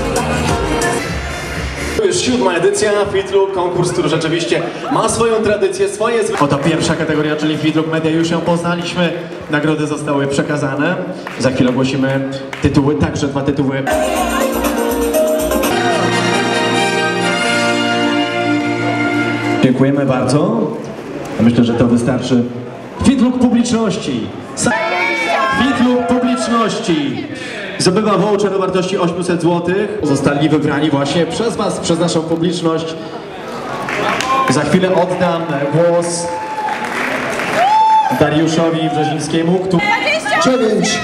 To już 7. edycja Fitlook, konkurs, który rzeczywiście ma swoją tradycję, swoje... Oto pierwsza kategoria, czyli Fitlook Media, już ją poznaliśmy. Nagrody zostały przekazane. Za chwilę ogłosimy tytuły, także 2 tytuły. Dziękujemy bardzo. Myślę, że to wystarczy. Fitlook publiczności. Fitlook publiczności. Zdobywa voucher o wartości 800 zł. Zostali wybrani właśnie przez Was, przez naszą publiczność. Za chwilę oddam głos Dariuszowi Brzezińskiemu, który... 9.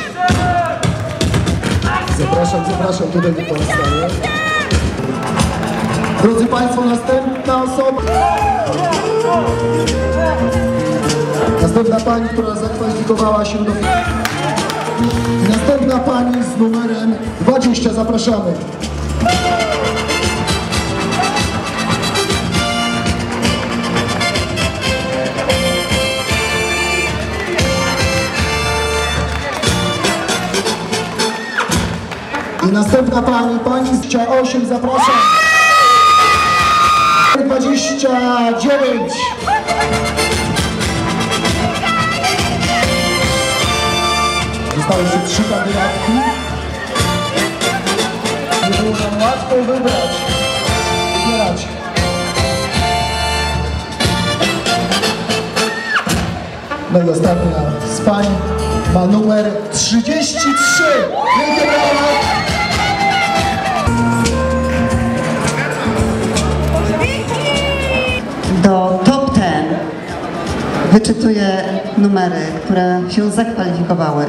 Zapraszam tutaj do Państwa. Drodzy Państwo, następna osoba. Następna pani, która zakwalifikowała się do... Następna pani z numerem 20, zapraszamy. I następna pani z 28, zapraszam. 29. Zostały jeszcze 3 kandydatki. Nie było nam łatwo wybierać. No i ostatnia z pań ma numer 33. Wielkie brawa. Do top 10 wyczytuję numery, które się zakwalifikowały.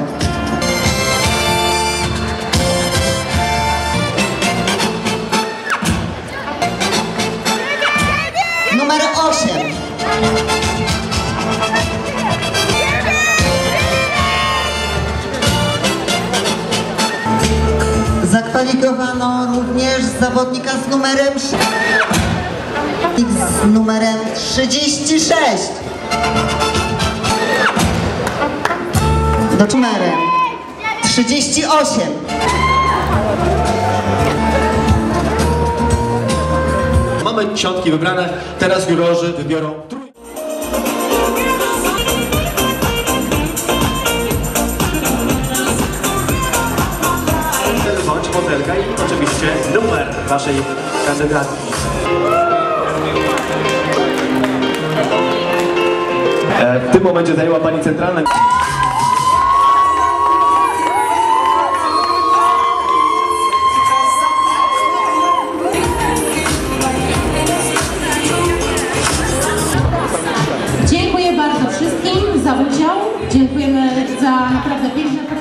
Numer 8. Zakwalifikowano również zawodnika z numerem 6. Z numerem 36. Do numerem 38. Mamy dziesiątki wybrane, teraz jurorzy wybiorą trójkę. Bądź modelka i oczywiście numer waszej kandydatki. W tym momencie zajęła pani centralne. Dziękuję bardzo wszystkim za udział. Dziękujemy za naprawdę piękne